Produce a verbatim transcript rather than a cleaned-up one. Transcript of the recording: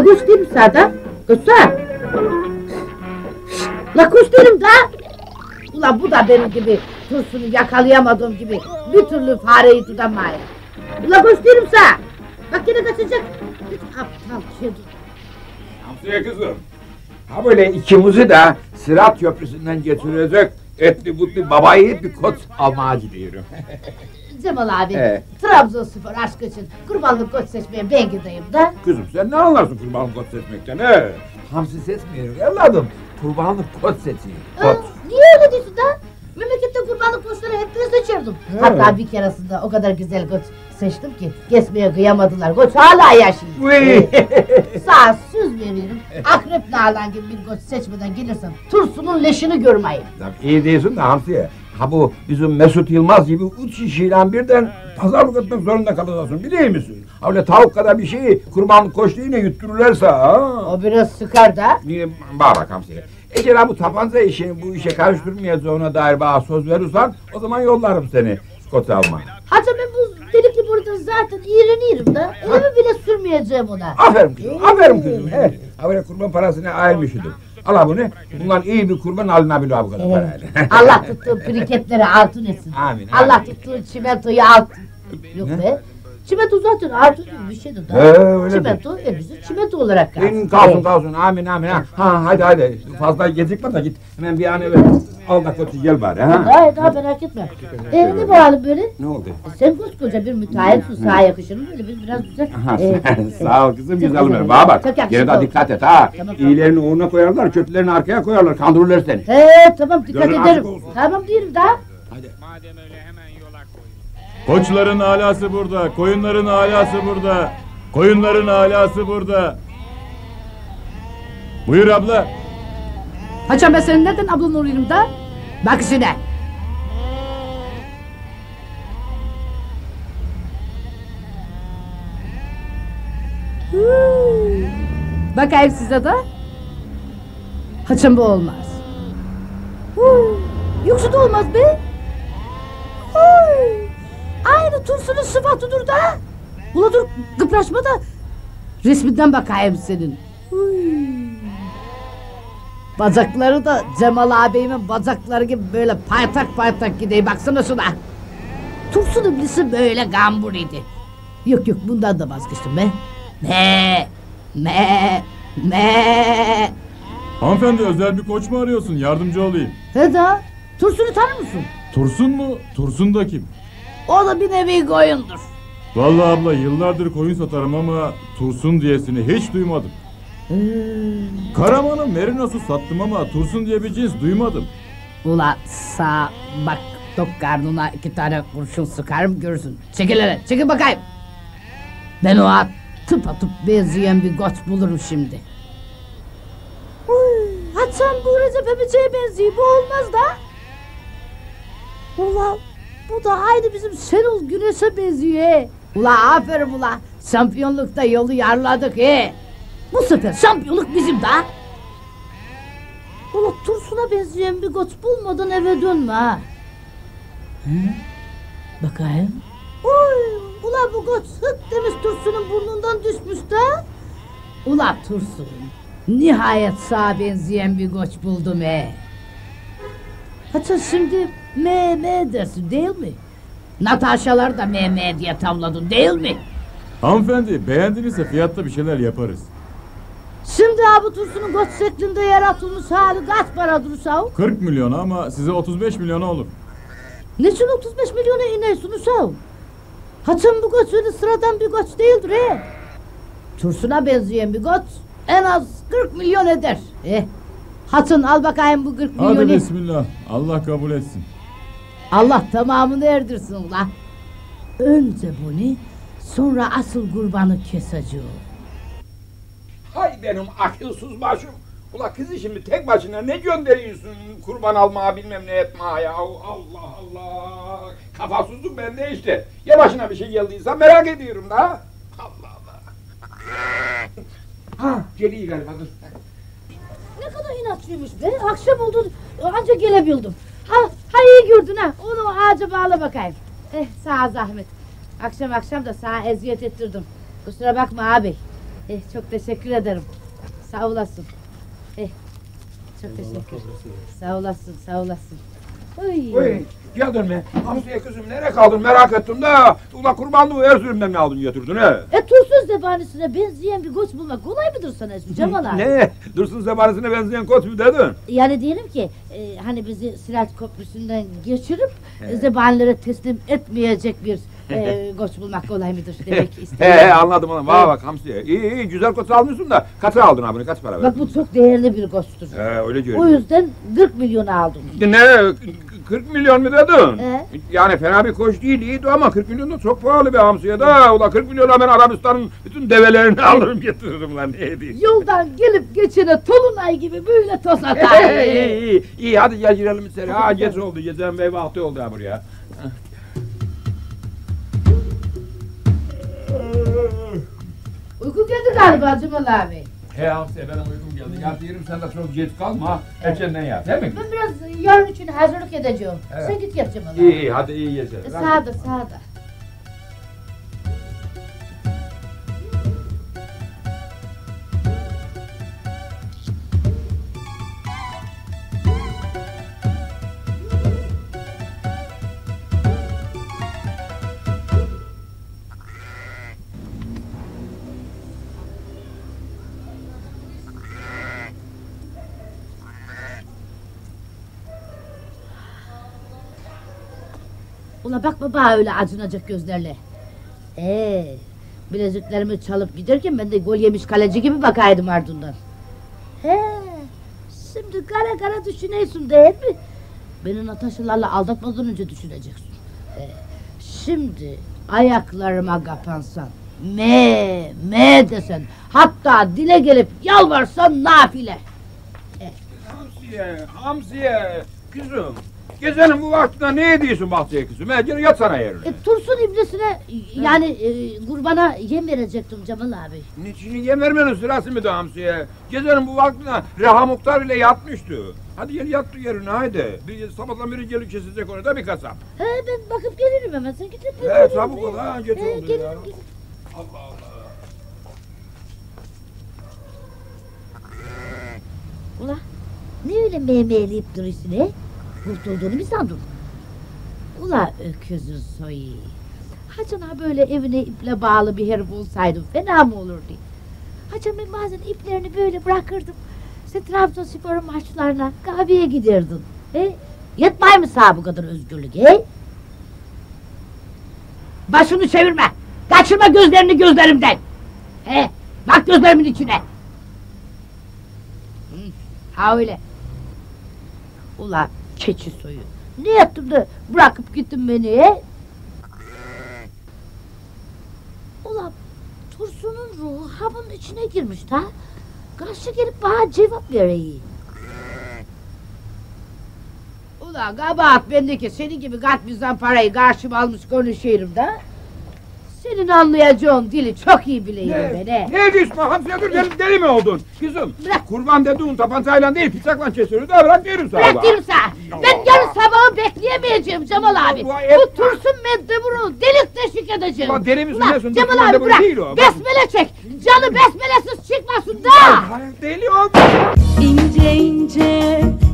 kuş değil mi sağda? Kuşsa! La kuş değilim da! Ulan bu da benim gibi Tursun'u yakalayamadığım gibi bir türlü fareyi tutamaya. Ulan kuş değilim sağ! Bak yine kaçacak. Hiç aptal kedi. Hamsiye kızım. Ha böyle ikimizi de Sırat Köprüsü'nden getirecek etli butlu babayı bir kot almaya gidiyorum. Cemal abi, Ee? Trabzonspor aşk için kurbanlık koç seçmeye ben gideyim de. Kızım sen ne anlarsın kurbanlık kot seçmekten he? Hamsi seçmiyor evladım. Kurbanlık kot seçiyor. Kot. Aa, niye öyle diyorsun da? Memlekette kurbanlık koçları hep ben seçiyordum. He. Hatta bir keresinde o kadar güzel koç seçtim ki kesmeye kıyamadılar. Koç hala yaşıyor. Vıy! Sağ söz veririm. Akrep nalan gibi bir koç seçmeden gelirsen Tursun'un leşini görmeyin. Tabii iyi değilsin de Hamsiye. Ha bu bizim Mesut Yılmaz gibi üç kişiyle birden pazarlık etmek zorunda kalacaksın biliyor musun? Öyle tavuk kadar bir şeyi kurbanlık koç yine yuttururlarsa ha. O biraz sıkar da. Niye bak bak Hamsiye. Eğer bu tabanca işini bu işe karıştırmayacağına dair bana söz verirsen o zaman yollarım seni kot alma. Hatta ben bu delikli burada zaten iğrenirim da. Elimi bile sürmeyeceğim ona. Aferin kızım, aferin kızım. He. Ha böyle kurban parasını ayırmışydım. Al bunu, bundan iyi bir kurban alınabiliyor bu kadar parayla. Allah tuttuğu briketleri altın etsin. Amin, Allah amin. tuttuğu çimentoyu altın. Yok Ne? be. Çimento zaten altın gibi bir şeydir da. He, öyle Çimento elbise çimento olarak kalsın. Senin kalsın kalsın, amin amin ha. Ha hadi hadi, fazla gecikme de git. Hemen bir an evvel al da koçu gel bari ha. Hayır daha merak etme. Ee, ne bu halim böyle? Ne oldu? E, sen koskoca bir müteahhitsin, sağa yakışır mı? Böyle bir biraz güzel. Ha, Ee, sağ ol kızım, çok güzelim benim. güzel. Bana bak, Çok yakışıklı gene de oldu. dikkat et ha. Tamam, tamam. İyilerini uğruna koyarlar, kötülerini arkaya koyarlar, kandırırlar seni. He tamam dikkat Gözün ederim. açık olsun. Tamam diyelim daha. Hadi. Madem öyle hemen yola koyun. Koçların alası burada, koyunların alası burada. Koyunların alası burada. Buyur abla. Haçan ben senin nereden ablan oluyorum da? Bak işine. Hmm. Bakayım size de. Haçan bu olmaz. Hmm. Yoksa da olmaz be. Hmm. Aynı Tursun'un sıfatıdır da. Ula dur kıpraşma da. Resminden bakayım senin. Hmm. Bacakları da Cemal ağabeyimin bacakları gibi böyle paytak paytak gidiyor. Baksana şuna. Tursun iblisi böyle gambur idi. Yok yok bundan da vazgeçtim be. Me me me. Hanımefendi özel bir koç mu arıyorsun? Yardımcı olayım. Heda, Tursun'u tanır mısın? Tursun mu? Tursun da kim? O da bir nevi koyundur. Vallahi abla yıllardır koyun satarım ama Tursun diyesini hiç duymadım. Hmm. Karaman'ın merinosu sattım ama Tursun diye bir cins duymadım. Ula sağ bak tok karnına iki tane kurşun sıkarım görürsün. Çekil hele çekil bakayım. Ben o at tıp atıp benzeyen bir koç bulurum şimdi. Haçan bu Recep Emici'ye benziyor, bu olmaz da. Ulan bu da aynı bizim Şenol Güneş'e benziyor he. Ula aferin ula şampiyonlukta yolu yarladık he. Bu sefer şampiyonluk bizim da. Ulan Tursun'a benzeyen bir koç bulmadan eve dönme ha. Hı? Bakayım. Oy, ulan bu koç hıt demiş Tursun'un burnundan düşmüş de. Ula Tursun nihayet sağa benzeyen bir koç buldum he. Haçan şimdi me me dersin değil mi? Natashalar da me me diye tavladın değil mi? Hanımefendi beğendinizse fiyatta bir şeyler yaparız. Şimdi abi Tursun'un koç şeklinde yaratılmış hali kaç para dursa o? kırk milyona ama size otuz beş milyona olur. Niçin otuz beş milyona inersin Usav? Haçan bu koç öyle sıradan bir koç değildir he. Tursun'a benzeyen bir koç en az kırk milyon eder. Eh, Haçan al bakayım bu kırk Hadi milyonu. bismillah. Allah kabul etsin. Allah tamamını erdirsin ula. Önce bunu sonra asıl kurbanı keseceğim. Hay benim akılsız başım. Ula kızı şimdi tek başına ne gönderiyorsun kurban almaya bilmem ne etmeye ya. Allah Allah. Kafasızlık bende işte. Ya başına bir şey geldiyse merak ediyorum da. Allah Allah. Ha geliyor galiba dur. Ne kadar inatçıymış be. Akşam oldu ancak gelebildim. Ha, ha iyi gördün ha. Onu ağaca bağla bakayım. Eh sağ zahmet. Akşam akşam da sana eziyet ettirdim. Kusura bakma abi. Eh, çok teşekkür ederim. Sağ olasın. Eh, çok teşekkür. Sağ olasın, sağ olasın. Oy. Oy, geldin mi? Hamsiye kızım nereye kaldın merak ettim da. Ula kurbanlığı Erzurum'dan mı aldın götürdün he? E Tursun zebanisine benzeyen bir koç bulmak kolay mıdır sana Cemal abi? Ne? Dursun zebanesine benzeyen koç mu dedin? Yani diyelim ki e, hani bizi Sırat Köprüsü'nden geçirip e, zebanilere teslim etmeyecek bir e, koç bulmak kolay mıdır demek He istedim. he anladım onu. Bana bak Hamsiye. İyi iyi güzel koç almışsın da kaça aldın abini kaç para verdin? Bak bu çok değerli bir koçtur. He öyle O diyorum. yüzden kırk milyona aldım. Ne? kırk milyon mu dedin? He. Yani fena bir koç değil iyiydi ama kırk milyon da çok pahalı bir Hamsiye da. Ula kırk milyona ben Arabistan'ın bütün develerini alırım getiririm lan ne diyeyim. Yoldan gelip geçene Tolunay gibi böyle toz atar. iyi iyi iyi hadi gel girelim içeri. Ha geç oldu gecen bey vakti oldu ha buraya. Uyku geldi galiba Cemal abi. He Hamsiye benim uykum geldi. Yat yerim sen de çok geç kalma. Erkenden yat değil mi? Ben biraz yarın için hazırlık edeceğim. Evet. Sen git yat Cemal abi. İyi iyi hadi iyi geceler. E, Sağda sağda. Ula bakma bana öyle acınacak gözlerle. Ee, bileziklerimi çalıp giderken ben de gol yemiş kaleci gibi bakaydım ardından. He, şimdi kara kara düşünüyorsun değil mi? Beni Nataşalarla aldatmadan önce düşüneceksin. Ee, şimdi ayaklarıma kapansan, me me desen, hatta dile gelip yalvarsan nafile. Hamsiye, Hamsiye, kızım. Gecenin bu vaktinde ne ediyorsun bahçeye kızım? He, gel yat sana yerine. E, Tursun iblisine yani e, kurbana yem verecektim Cemal abi. Niçin yem vermenin sırası mı da Hamsiye? Gecenin bu vaktinde Reha Muhtar bile yatmıştı. Hadi gel yat yerine haydi. Bir sabahtan beri gelip kesecek onu da bir kasap. He ben bakıp gelirim hemen sen git. He çabuk ol ha geç He, oldu ya. gelirim, gelirim. Allah Allah. Ula ne öyle mehmeyleyip duruyorsun he? Kurtulduğunu mu sandın? Ula öküzün soyu. Hacına böyle evine iple bağlı bir herif olsaydım fena mı olurdu? Hacım ben bazen iplerini böyle bırakırdım. Sen Trabzonspor'un maçlarına kahveye giderdin. He? Yetmay mı sağ bu kadar özgürlük he? Başını çevirme. Kaçırma gözlerini gözlerimden. He? Bak gözlerimin içine. Hı, ha öyle. Ula keçi soyu. Ne yaptın da bırakıp gittin beni he? Ula Tursun'un ruhu habın içine girmiş ha. Karşı gelip bana cevap vereyim. Ula kabahat bendeki senin gibi kat bizden parayı karşıma almış konuşuyorum da. Senin anlayacağın dili çok iyi biliyorum ben he. Ne diyorsun Hamsiye dur deli, deli mi oldun? Kızım Bırak. kurban dediğin tapancayla değil bıçakla kesiyoruz da bırak diyorum sana. Bırak diyorum sana. Ben yarın sabahı bekleyemeyeceğim Cemal abi. Ulan et- Bu Tursun Mendebur'u delik deşik edeceğim. Ulan deli misin Ulan nesin? Cemal Tursun abi Mendebur bırak. değil o. Besmele çek. Canı besmelesiz çıkmasın da. Hayır deli o. İnce ince